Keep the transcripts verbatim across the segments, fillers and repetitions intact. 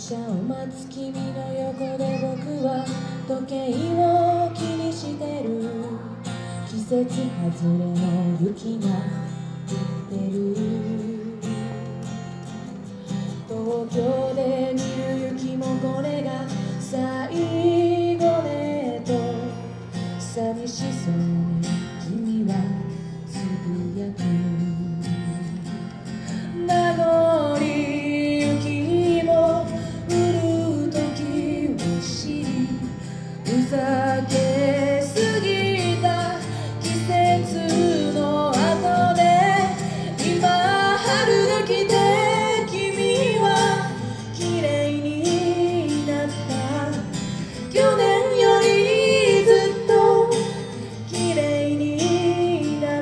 車を待つ君の横で僕は時計を気にしてる。季節外れの雪が降ってる。東京で見る雪もこれが最後ねと寂しそうに君はつぶやく。名残雪も降る時を知り、ふざけすぎた季節の後で今春が来て君は綺麗になった。去年よりずっと綺麗になった。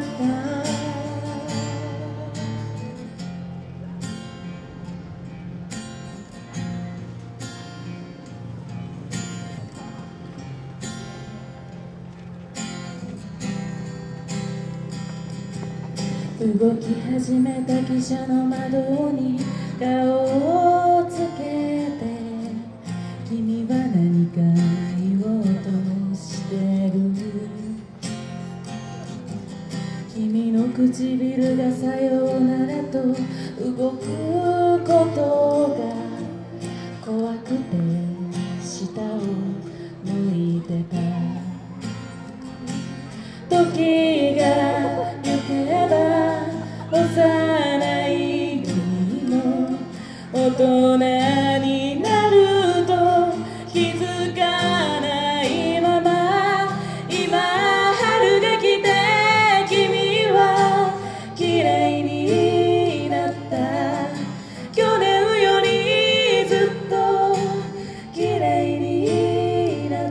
動き始めた汽車の窓に顔をつけて、君は何か言おうとしてる。君の唇がさようならと動くことが怖くて下を向いてた。時が行けば幼い君も大人になると気づかないまま、今春が来て君は綺麗になった。去年よりずっと綺麗になった。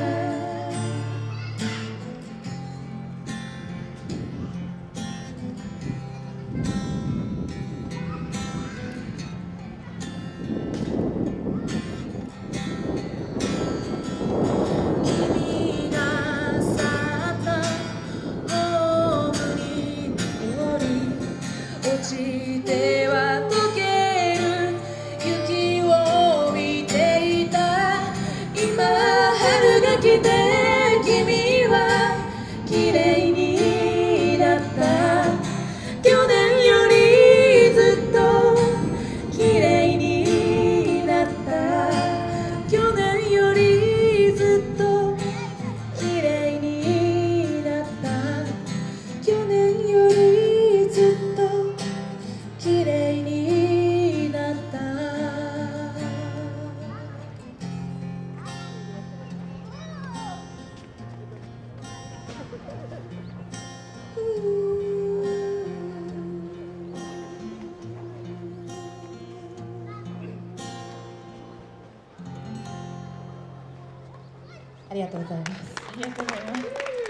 落ちては溶ける雪を見ていた。今春が来て君は綺麗になった。去年よりずっと綺麗になった。去年よりずっと綺麗になった。去年よりずっと綺麗になった。ありがとうございます。 ありがとうございます。